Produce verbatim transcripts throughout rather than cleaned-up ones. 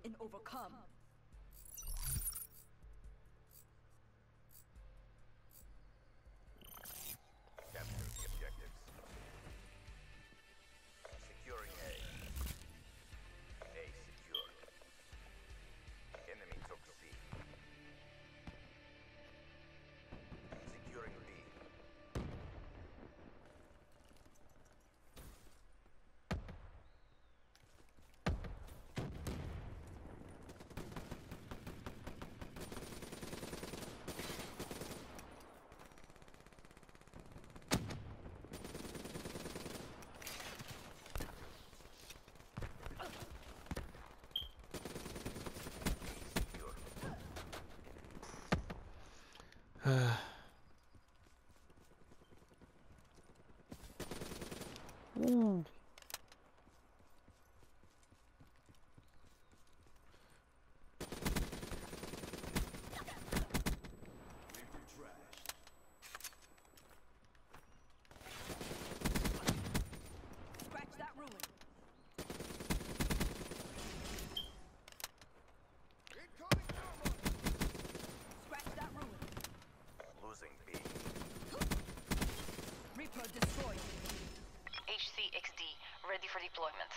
and overcome. Capture the objectives. Securing A. A secured. Enemy took C. Securing B. Ooh. Scratch that ruin. Scratch that ruin. Losing B. Reaper destroyed. H C X D, ready for deployment.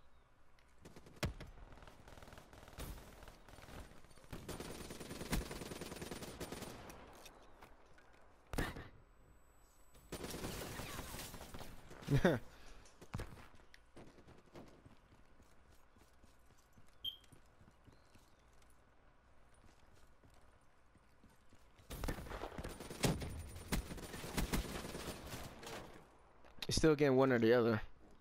You're still getting one or the other.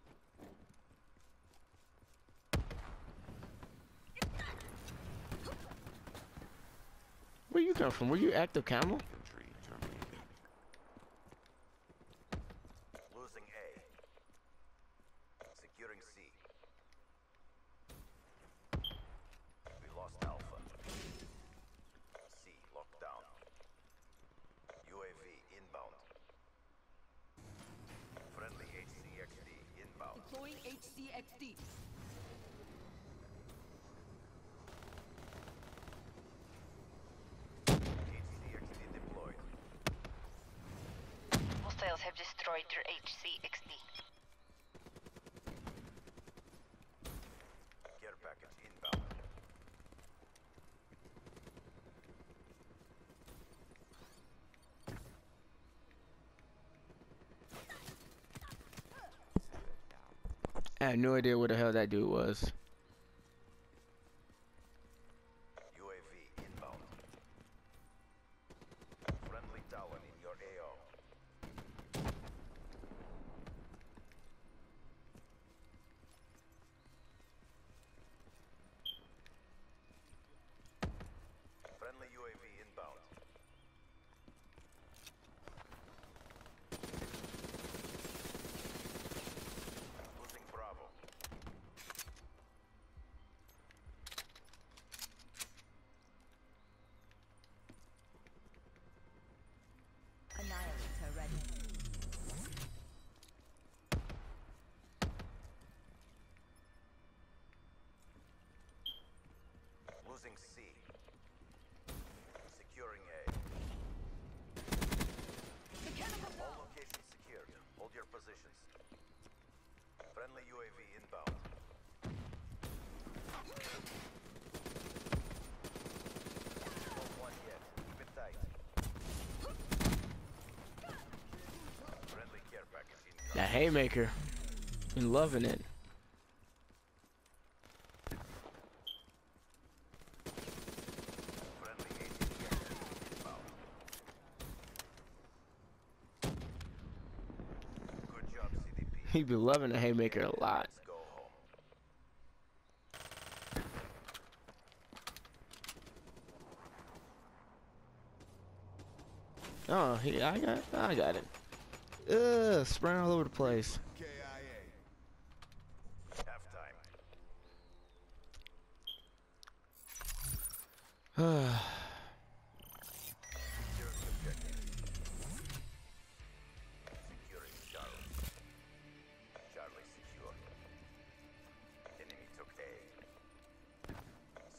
Where you come from? Were you active camel? Losing A. Securing C. We lost Alpha. C locked down. U A V inbound. Friendly H C X D inbound. Deploying H C X D. H C X D deployed. Hostiles have destroyed your H C X D. Care package inbound. I had no idea where the hell that dude was. U A V inbound. Friendly Talon in your A O. Friendly U A V inbound. Losing Bravo. Annihilator ready. Losing C. Securing A. Mechanical All down. locations secured. Hold your positions. Friendly U A V inbound. Not one yet. Keep it tight. Friendly care package incoming. That haymaker. Been loving it. Friendly H C X D inbound. Good job, C D P. He been loving the haymaker a lot. Let's go home. Oh, he, I got, I got it. Ugh, spraying all over the place. K I A. Halftime. Secure the objective. Securing Charlie. Charlie secure. Enemy took A.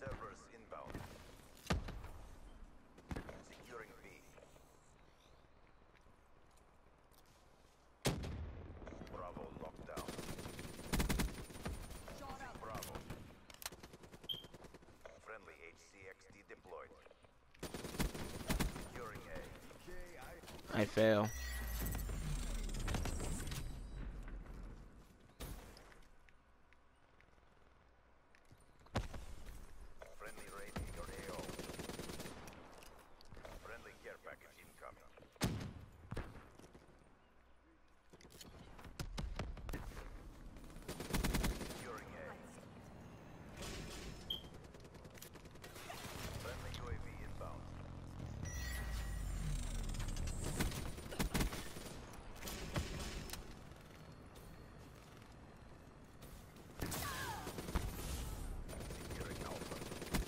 I fail. Friendly raid in your A O. Friendly care package incoming. Securing A. Friendly U A V inbound. Securing Alpha.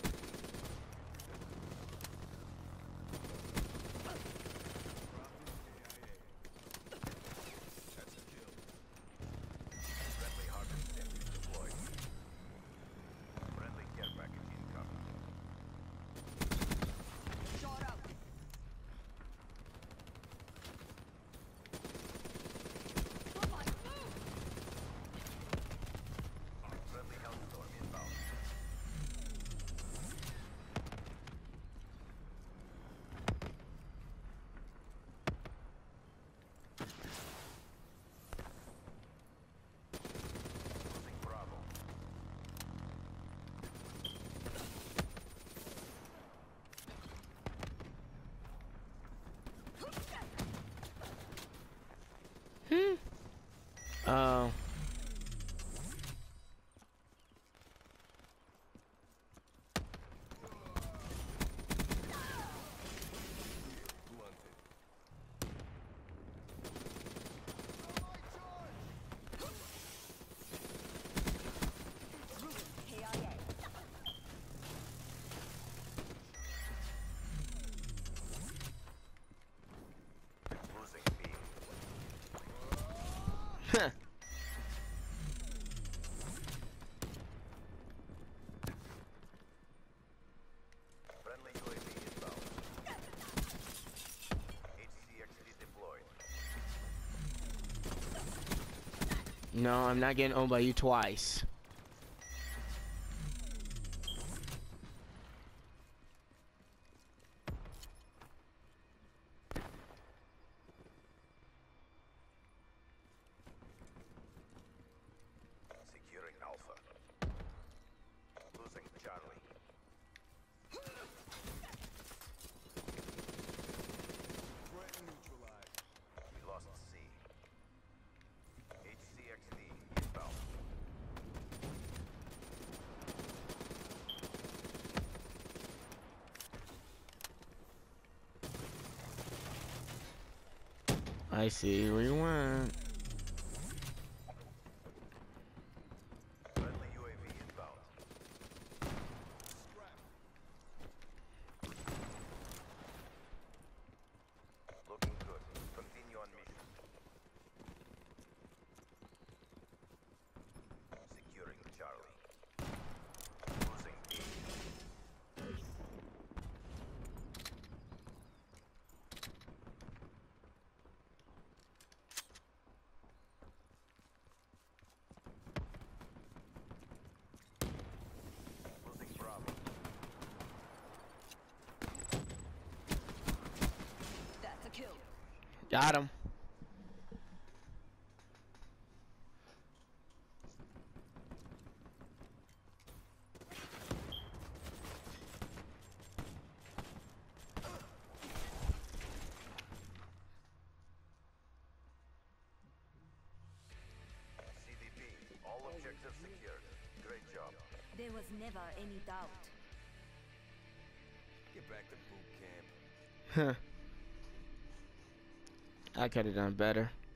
Friendly harvest engine deployed. Friendly care package incoming. Shot out. Oh my, move! Friendly Hellstorm inbound. Losing Bravo. Oh. K I A. Losing B. Huh. Friendly U A V inbound. H C X D deployed. No, I'm not getting owned by you twice. Securing Alpha. Losing Charlie. We lost C. H C X D inbound. I see where you went. Friendly U A V inbound. Looking good. Continue on mission. Securing Charlie. Losing B. Losing Bravo. That's a kill. Got him. C D P. All objectives secured. Great job. There was never any doubt. Get back to boot camp. Huh. I could have done better.